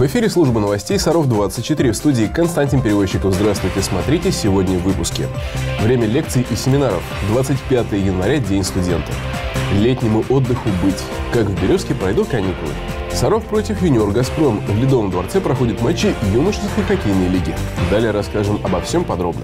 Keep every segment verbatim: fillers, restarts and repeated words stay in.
В эфире служба новостей Саров двадцать четыре. В студии Константин Перевозчиков. Здравствуйте, смотрите сегодня в выпуске. Время лекций и семинаров. двадцать пятое января – День студента. Летнему отдыху быть. Как в Березке пройдут каникулы. Саров против юниор «Газпром». В Ледовом дворце проходят матчи юношеской хоккейной лиги. Далее расскажем обо всем подробно.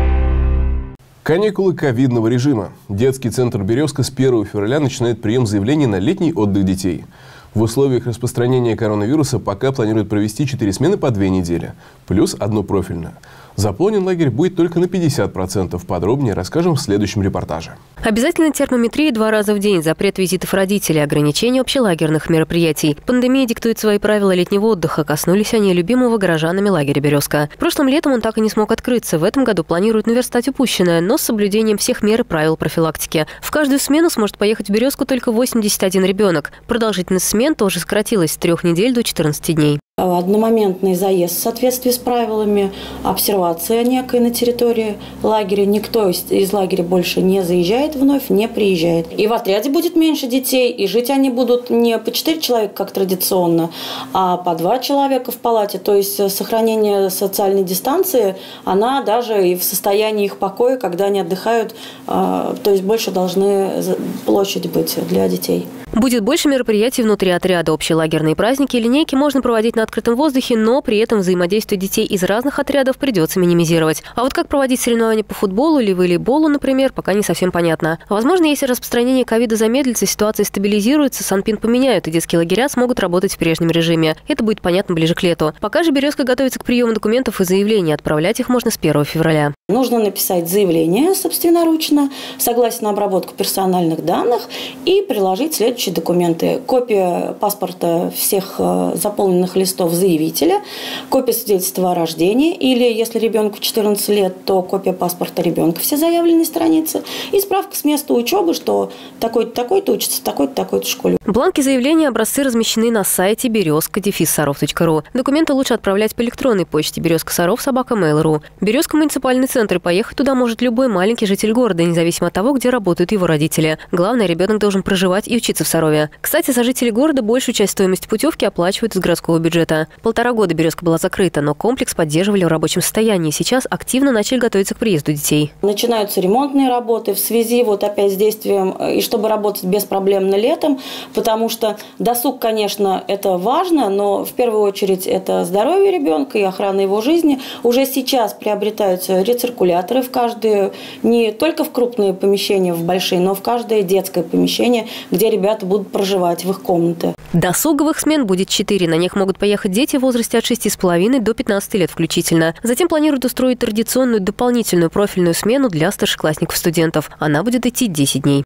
Каникулы ковидного режима. Детский центр «Березка» с первого февраля начинает прием заявлений на летний отдых детей. В условиях распространения коронавируса пока планируют провести четыре смены по две недели, плюс одно профильное. Заполнен лагерь будет только на пятьдесят процентов. Подробнее расскажем в следующем репортаже. Обязательно термометрия два раза в день, запрет визитов родителей, ограничение общелагерных мероприятий. Пандемия диктует свои правила летнего отдыха. Коснулись они любимого горожанами лагеря «Березка». Прошлым летом он так и не смог открыться. В этом году планируют наверстать упущенное, но с соблюдением всех мер и правил профилактики. В каждую смену сможет поехать в «Березку» только восемьдесят один ребенок. Продолжительность смен тоже сократилась с трех недель до четырнадцати дней. Одномоментный заезд в соответствии с правилами, обсервация некой на территории лагеря. Никто из, из лагеря больше не заезжает вновь, не приезжает. И в отряде будет меньше детей, и жить они будут не по четыре человека, как традиционно, а по два человека в палате. То есть сохранение социальной дистанции, она даже и в состоянии их покоя, когда они отдыхают, то есть больше должны площадь быть для детей. Будет больше мероприятий внутри отряда. Общелагерные праздники и линейки можно проводить на открытом воздухе, но при этом взаимодействие детей из разных отрядов придется минимизировать. А вот как проводить соревнования по футболу или волейболу, например, пока не совсем понятно. Возможно, если распространение ковида замедлится, ситуация стабилизируется, Санпин поменяют, и детские лагеря смогут работать в прежнем режиме. Это будет понятно ближе к лету. Пока же «Березка» готовится к приему документов и заявлений. Отправлять их можно с первого февраля. Нужно написать заявление собственноручно, согласие на обработку персональных данных и приложить следующие документы. Копия паспорта всех заполненных листов заявителя, копия свидетельства о рождении или, если ребенку четырнадцать лет, то копия паспорта ребенка, все заявленные страницы и справка с места учебы, что такой-то, такой-то учится в такой-то, такой-то школе. Бланки заявления, образцы размещены на сайте березка дефис саров точка ру. Документы лучше отправлять по электронной почте березка саров собака мейл точка ру. Березка — муниципальный центр, и поехать туда может любой маленький житель города, независимо от того, где работают его родители. Главное, ребенок должен проживать и учиться в Сарове. Кстати, за жителей города большую часть стоимости путевки оплачивают из городского бюджета. Полтора года «Березка» была закрыта, но комплекс поддерживали в рабочем состоянии. Сейчас активно начали готовиться к приезду детей. Начинаются ремонтные работы в связи вот опять с действием, и чтобы работать беспроблемно летом, потому что досуг, конечно, это важно, но в первую очередь это здоровье ребенка и охрана его жизни. Уже сейчас приобретаются рециркуляторы в каждое, не только в крупные помещения, в большие, но в каждое детское помещение, где ребята будут проживать, в их комнаты. Досуговых смен будет четыре. На них могут поехать дети в возрасте от шести с половиной до пятнадцати лет включительно. Затем планируют устроить традиционную дополнительную профильную смену для старшеклассников-студентов. Она будет идти десять дней.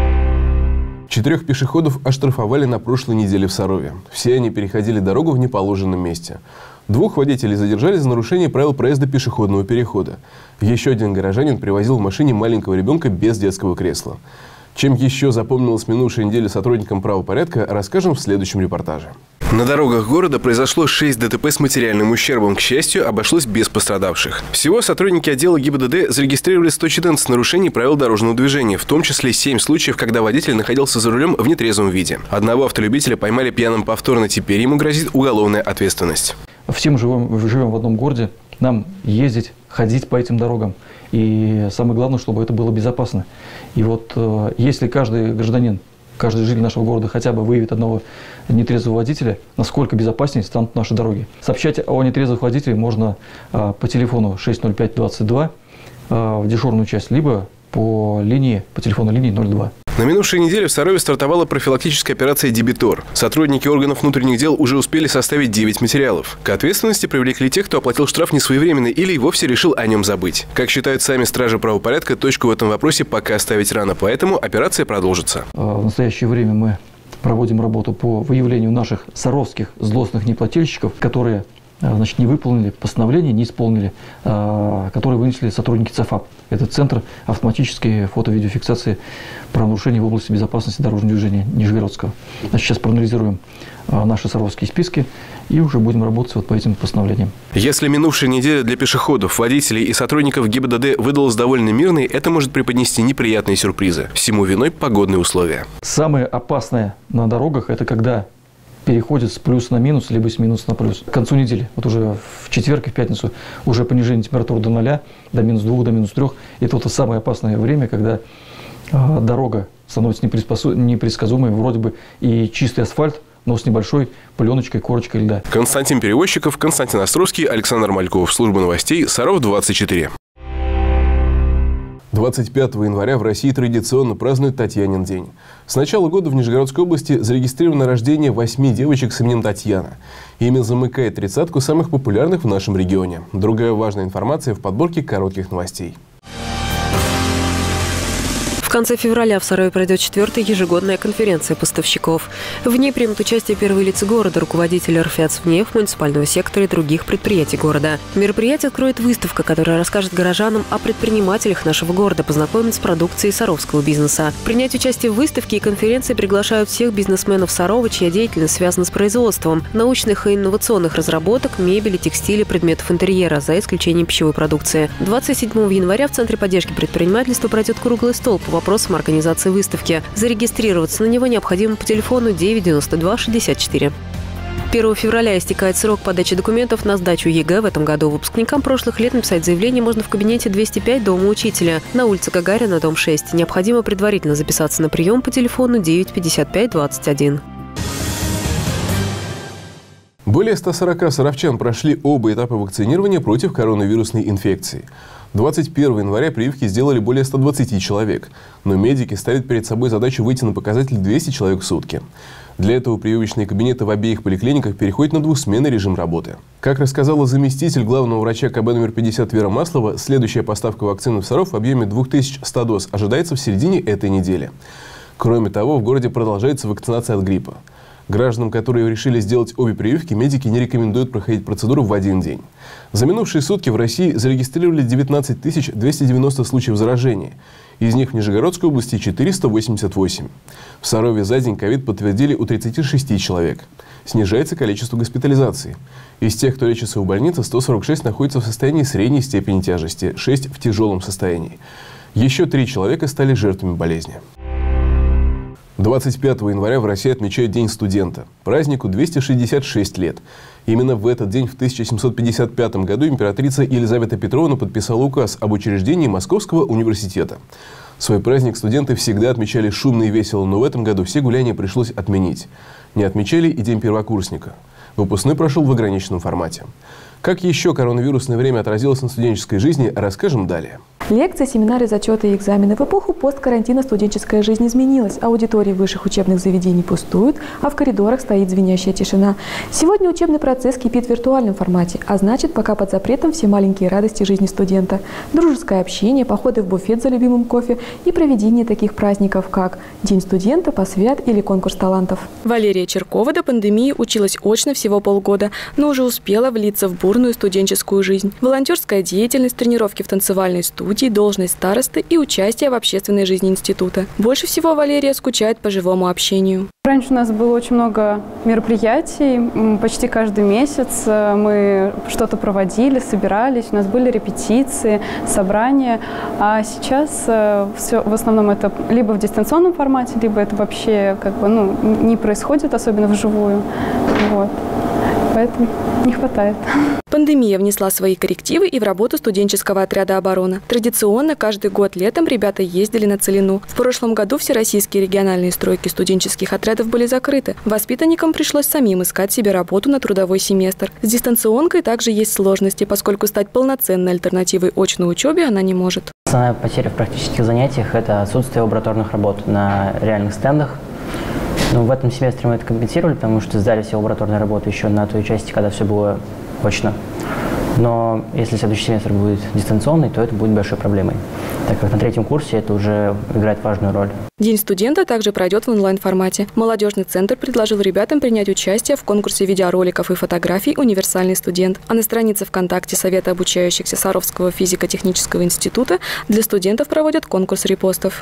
Четырех пешеходов оштрафовали на прошлой неделе в Сарове. Все они переходили дорогу в неположенном месте. Двух водителей задержали за нарушение правил проезда пешеходного перехода. Еще один горожанин привозил в машине маленького ребенка без детского кресла. Чем еще запомнилась минувшая неделя сотрудникам правопорядка, расскажем в следующем репортаже. На дорогах города произошло шесть ДТП с материальным ущербом. К счастью, обошлось без пострадавших. Всего сотрудники отдела ГИБДД зарегистрировали сто четырнадцать нарушений правил дорожного движения, в том числе семь случаев, когда водитель находился за рулем в нетрезвом виде. Одного автолюбителя поймали пьяным повторно, теперь ему грозит уголовная ответственность. Все мы живем, живем в одном городе, нам ездить, ходить по этим дорогам. И самое главное, чтобы это было безопасно. И вот если каждый гражданин, каждый житель нашего города хотя бы выявит одного нетрезвого водителя, насколько безопаснее станут наши дороги. Сообщать о нетрезвых водителях можно по телефону шесть ноль пять двадцать два в дежурную часть, либо по линии, по телефону линии ноль два. На минувшей неделе в Сарове стартовала профилактическая операция «Дебитор». Сотрудники органов внутренних дел уже успели составить девять материалов. К ответственности привлекли тех, кто оплатил штраф несвоевременно или и вовсе решил о нем забыть. Как считают сами стражи правопорядка, точку в этом вопросе пока ставить рано, поэтому операция продолжится. В настоящее время мы проводим работу по выявлению наших саровских злостных неплательщиков, которые значит, не выполнили постановление, не исполнили, которые вынесли сотрудники ЦАФАП. Это Центр автоматической фото-видеофиксации правонарушений в области безопасности дорожного движения Нижегородского. Значит, сейчас проанализируем наши саровские списки и уже будем работать вот по этим постановлениям. Если минувшая неделя для пешеходов, водителей и сотрудников ГИБДД выдалась довольно мирной, это может преподнести неприятные сюрпризы. Всему виной погодные условия. Самое опасное на дорогах – это когда переходит с плюса на минус, либо с минуса на плюс. К концу недели, вот уже в четверг и в пятницу, уже понижение температуры до ноля, до минус двух, до минус трех. Это вот самое опасное время, когда э, дорога становится непредсказуемой, вроде бы и чистый асфальт, но с небольшой пленочкой, корочкой льда. Константин Перевозчиков, Константин Островский, Александр Мальков. Служба новостей Саров двадцать четыре. двадцать пятого января в России традиционно празднуют Татьянин день. С начала года в Нижегородской области зарегистрировано рождение восьми девочек с именем Татьяна. Имя замыкает тридцатку самых популярных в нашем регионе. Другая важная информация в подборке коротких новостей. В конце февраля в Сарове пройдет четвертая ежегодная конференция поставщиков. В ней примут участие первые лица города, руководители РФЯЦ-ВНЕФ, муниципального сектора и других предприятий города. Мероприятие откроет выставка, которая расскажет горожанам о предпринимателях нашего города, познакомит с продукцией саровского бизнеса. Принять участие в выставке и конференции приглашают всех бизнесменов Сарова, чья деятельность связана с производством научных и инновационных разработок, мебели, текстиля, предметов интерьера, за исключением пищевой продукции. двадцать седьмого января в Центре поддержки предпринимательства пройдет круглый стол по вопросам организации выставки. Зарегистрироваться на него необходимо по телефону девять девяносто два шестьдесят четыре. первого февраля истекает срок подачи документов на сдачу ЕГЭ в этом году. Выпускникам прошлых лет написать заявление можно в кабинете двести пять дома учителя на улице Гагарина, дом шесть. Необходимо предварительно записаться на прием по телефону девять пятьдесят пять двадцать один. Более ста сорока саровчан прошли оба этапа вакцинирования против коронавирусной инфекции. двадцать первого января прививки сделали более ста двадцати человек, но медики ставят перед собой задачу выйти на показатель двести человек в сутки. Для этого прививочные кабинеты в обеих поликлиниках переходят на двухсменный режим работы. Как рассказала заместитель главного врача КБ номер пятьдесят Вера Маслова, следующая поставка вакцины в Саров в объеме двух тысяч ста доз ожидается в середине этой недели. Кроме того, в городе продолжается вакцинация от гриппа. Гражданам, которые решили сделать обе прививки, медики не рекомендуют проходить процедуру в один день. За минувшие сутки в России зарегистрировали девятнадцать тысяч двести девяносто случаев заражения. Из них в Нижегородской области четыреста восемьдесят восемь. В Сарове за день ковид подтвердили у тридцати шести человек. Снижается количество госпитализаций. Из тех, кто лечится в больнице, сто сорок шесть находятся в состоянии средней степени тяжести, шесть в тяжелом состоянии. Еще три человека стали жертвами болезни. двадцать пятого января в России отмечают День студента. Празднику двести шестьдесят шесть лет. Именно в этот день в тысяча семьсот пятьдесят пятом году императрица Елизавета Петровна подписала указ об учреждении Московского университета. Свой праздник студенты всегда отмечали шумно и весело, но в этом году все гуляния пришлось отменить. Не отмечали и День первокурсника. Выпускной прошел в ограниченном формате. Как еще коронавирусное время отразилось на студенческой жизни, расскажем далее. Лекции, семинары, зачеты и экзамены. В эпоху посткарантина студенческая жизнь изменилась. Аудитории высших учебных заведений пустуют, а в коридорах стоит звенящая тишина. Сегодня учебный процесс кипит в виртуальном формате, а значит, пока под запретом все маленькие радости жизни студента. Дружеское общение, походы в буфет за любимым кофе и проведение таких праздников, как День студента, посвят или конкурс талантов. Валерия Черкова до пандемии училась очно всего полгода, но уже успела влиться в бурную студенческую жизнь. Волонтерская деятельность, тренировки в танцевальной студии, должность старосты и участие в общественной жизни института. Больше всего Валерия скучает по живому общению. Раньше у нас было очень много мероприятий, почти каждый месяц мы что-то проводили, собирались, у нас были репетиции, собрания, а сейчас все в основном это либо в дистанционном формате, либо это вообще как бы, ну, не происходит, особенно вживую. Вот. Поэтому не хватает. Пандемия внесла свои коррективы и в работу студенческого отряда «Оборона». Традиционно каждый год летом ребята ездили на Целину. В прошлом году всероссийские региональные стройки студенческих отрядов были закрыты. Воспитанникам пришлось самим искать себе работу на трудовой семестр. С дистанционкой также есть сложности, поскольку стать полноценной альтернативой очной учебе она не может. Основная потеря в практических занятиях – это отсутствие лабораторных работ на реальных стендах. Но в этом семестре мы это компенсировали, потому что сдали все лабораторные работы еще на той части, когда все было очно. Но если следующий семестр будет дистанционный, то это будет большой проблемой, так как на третьем курсе это уже играет важную роль. День студента также пройдет в онлайн-формате. Молодежный центр предложил ребятам принять участие в конкурсе видеороликов и фотографий «Универсальный студент». А на странице ВКонтакте Совета обучающихся Саровского физико-технического института для студентов проводят конкурс репостов.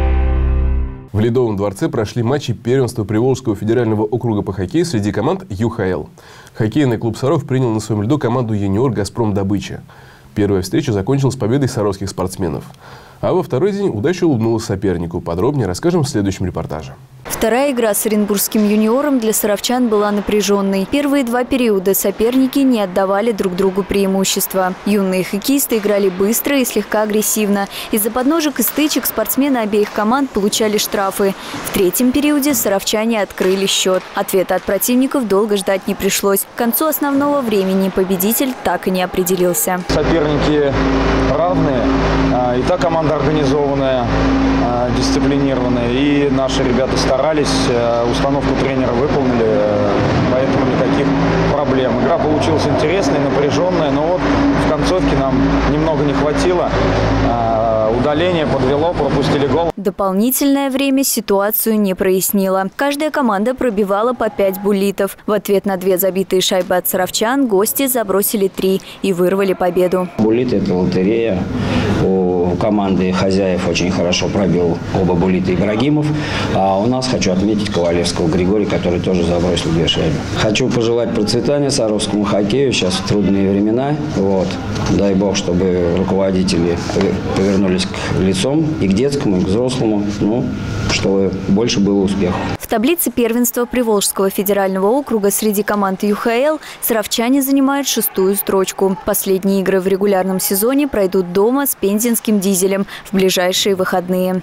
В Ледовом дворце прошли матчи первенства Приволжского федерального округа по хоккею среди команд ю ха эл. Хоккейный клуб Саров принял на своем льду команду «Юниор Газпром Добыча». Первая встреча закончилась победой саровских спортсменов. А во второй день удача улыбнулась сопернику. Подробнее расскажем в следующем репортаже. Вторая игра с оренбургским юниором для саровчан была напряженной. Первые два периода соперники не отдавали друг другу преимущества. Юные хоккеисты играли быстро и слегка агрессивно. Из-за подножек и стычек спортсмены обеих команд получали штрафы. В третьем периоде саровчане открыли счет. Ответа от противников долго ждать не пришлось. К концу основного времени победитель так и не определился. Соперники равные. И та команда организованная, дисциплинированная. И наши ребята старались. Установку тренера выполнили, поэтому никаких проблем. Игра получилась интересная, напряженная, но вот в концовке нам немного не хватило. Удаление подвело, пропустили гол. Дополнительное время ситуацию не прояснило. Каждая команда пробивала по пять буллитов. В ответ на две забитые шайбы от саровчан гости забросили три и вырвали победу. Буллит – это лотерея. У команды хозяев очень хорошо пробил оба буллита Ибрагимов. А у нас хочу отметить Ковалевского Григория, который тоже забросил две шайбы. Хочу пожелать процветания саровскому хоккею. Сейчас в трудные времена. Вот. Дай бог, чтобы руководители повернулись к лицом и к детскому, и к взрослому. Ну, чтобы больше было успехов. В таблице первенства Приволжского федерального округа среди команд ю ха эл саровчане занимают шестую строчку. Последние игры в регулярном сезоне пройдут дома с пензенским «Дизелем» в ближайшие выходные.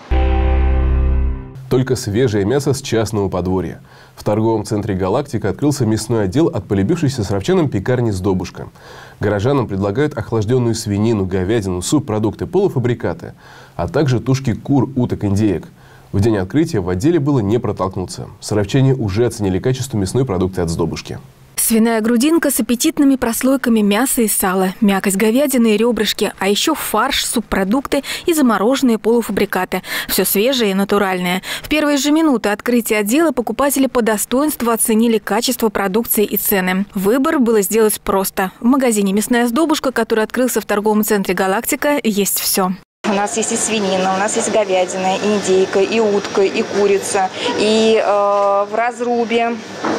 Только свежее мясо с частного подворья. В торговом центре «Галактика» открылся мясной отдел от полюбившейся саровчанам пекарни «Сдобушка». Горожанам предлагают охлажденную свинину, говядину, субпродукты, полуфабрикаты, а также тушки кур, уток, индеек. В день открытия в отделе было не протолкнуться. Саровчане уже оценили качество мясной продукции от «Сдобушки». Свиная грудинка с аппетитными прослойками мяса и сала, мякоть говядины и ребрышки, а еще фарш, субпродукты и замороженные полуфабрикаты. Все свежее и натуральное. В первые же минуты открытия отдела покупатели по достоинству оценили качество продукции и цены. Выбор было сделать просто. В магазине «Мясная сдобушка», который открылся в торговом центре «Галактика», есть все. У нас есть и свинина, у нас есть говядина, и индейка, и утка, и курица, и э, в разрубе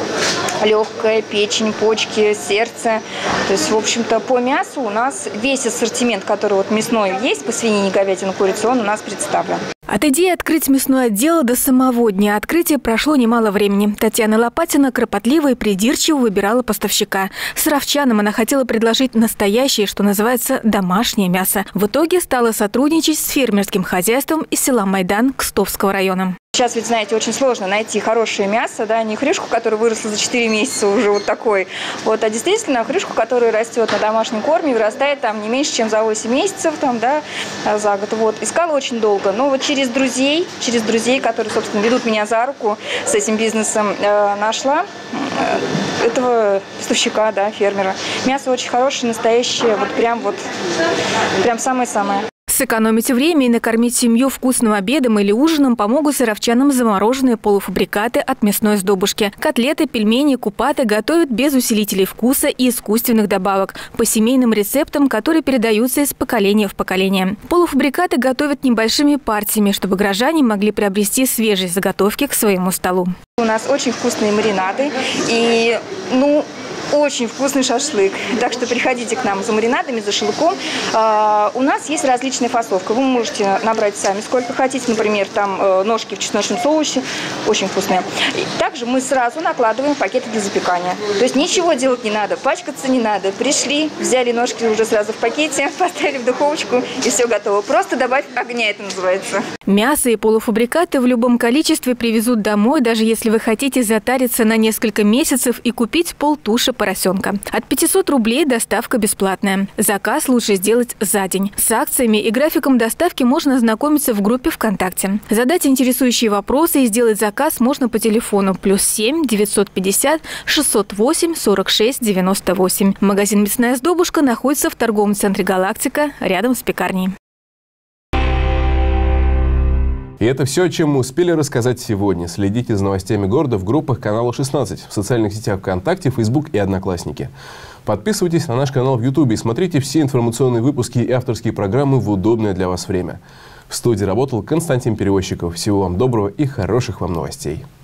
легкая печень, почки, сердце. То есть, в общем-то, по мясу у нас весь ассортимент, который вот мясной есть, по свинине, говядине, курице, он у нас представлен. От идеи открыть мясное отдел до самого дня открытия прошло немало времени. Татьяна Лопатина кропотливо и придирчиво выбирала поставщика. Саровчанам она хотела предложить настоящее, что называется, домашнее мясо. В итоге стала сотрудничать с фермерским хозяйством из села Майдан Кстовского района. Сейчас ведь, знаете, очень сложно найти хорошее мясо, да, не хрюшку, которая выросла за четыре месяца уже вот такой, вот, а действительно хрюшку, которая растет на домашнем корме, вырастает там не меньше, чем за восемь месяцев, там, да, за год, вот. Искала очень долго, но вот через друзей, через друзей, которые, собственно, ведут меня за руку с этим бизнесом, э, нашла э, этого поставщика, да, фермера. Мясо очень хорошее, настоящее, вот прям вот, прям самое-самое. Сэкономить время и накормить семью вкусным обедом или ужином помогут саровчанам замороженные полуфабрикаты от мясной сдобушки. Котлеты, пельмени, купаты готовят без усилителей вкуса и искусственных добавок, по семейным рецептам, которые передаются из поколения в поколение. Полуфабрикаты готовят небольшими партиями, чтобы горожане могли приобрести свежие заготовки к своему столу. У нас очень вкусные маринады и, ну, очень вкусный шашлык. Так что приходите к нам за маринадами, за шашлыком. А, у нас есть различная фасовка. Вы можете набрать сами сколько хотите. Например, там э, ножки в чесночном соусе. Очень вкусные. И также мы сразу накладываем пакеты для запекания. То есть ничего делать не надо, пачкаться не надо. Пришли, взяли ножки уже сразу в пакете, поставили в духовочку и все готово. Просто добавь огня, это называется. Мясо и полуфабрикаты в любом количестве привезут домой, даже если вы хотите затариться на несколько месяцев и купить полтуши поросенка. От пятисот рублей доставка бесплатная. Заказ лучше сделать за день. С акциями и графиком доставки можно ознакомиться в группе ВКонтакте. Задать интересующие вопросы и сделать заказ можно по телефону плюс семь девятьсот пятьдесят шестьсот восемь сорок шесть девяносто восемь. Магазин «Мясная сдобушка» находится в торговом центре «Галактика» рядом с пекарней. И это все, о чем мы успели рассказать сегодня. Следите за новостями города в группах канала шестнадцать, в социальных сетях ВКонтакте, Фейсбук и Одноклассники. Подписывайтесь на наш канал в Ютубе и смотрите все информационные выпуски и авторские программы в удобное для вас время. В студии работал Константин Перевозчиков. Всего вам доброго и хороших вам новостей.